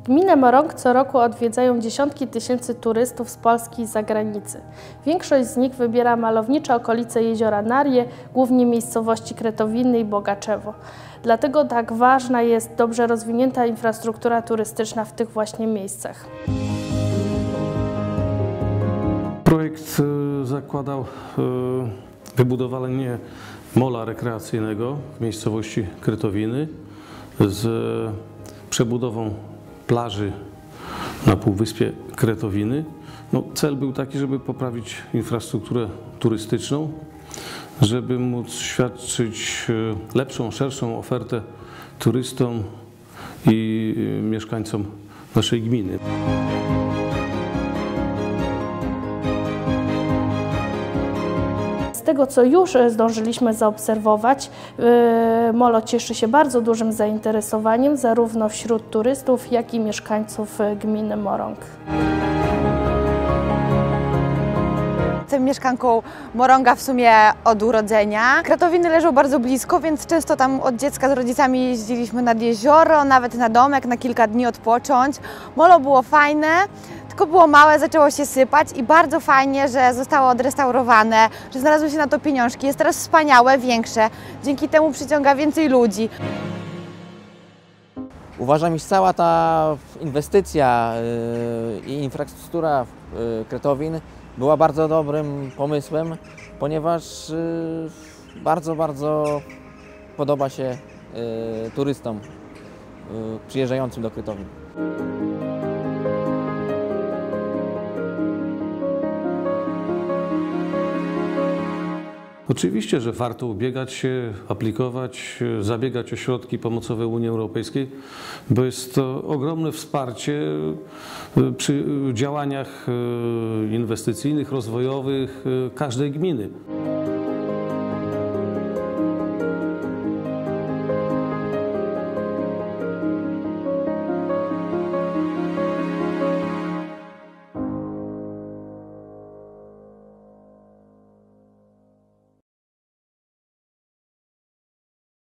Gminę Morąg co roku odwiedzają dziesiątki tysięcy turystów z Polski i zagranicy. Większość z nich wybiera malownicze okolice jeziora Narje, głównie miejscowości Kretowiny i Bogaczewo. Dlatego tak ważna jest dobrze rozwinięta infrastruktura turystyczna w tych właśnie miejscach. Projekt zakładał wybudowanie mola rekreacyjnego w miejscowości Kretowiny z przebudową plaży na półwyspie Kretowiny. Cel był taki, żeby poprawić infrastrukturę turystyczną, żeby móc świadczyć lepszą, szerszą ofertę turystom i mieszkańcom naszej gminy. Z tego, co już zdążyliśmy zaobserwować, molo cieszy się bardzo dużym zainteresowaniem zarówno wśród turystów, jak i mieszkańców gminy Morąg. Jestem mieszkanką Morąga w sumie od urodzenia. Kretowiny leżą bardzo blisko, więc często tam od dziecka z rodzicami jeździliśmy nad jezioro, nawet na domek, na kilka dni odpocząć. Molo było fajne, tylko było małe, zaczęło się sypać i bardzo fajnie, że zostało odrestaurowane, że znalazły się na to pieniążki. Jest teraz wspaniałe, większe, dzięki temu przyciąga więcej ludzi. Uważam, iż cała ta inwestycja i infrastruktura Kretowin była bardzo dobrym pomysłem, ponieważ bardzo podoba się turystom przyjeżdżającym do Kretowin. Oczywiście, że warto ubiegać się, aplikować, zabiegać o środki pomocowe Unii Europejskiej, bo jest to ogromne wsparcie przy działaniach inwestycyjnych, rozwojowych każdej gminy.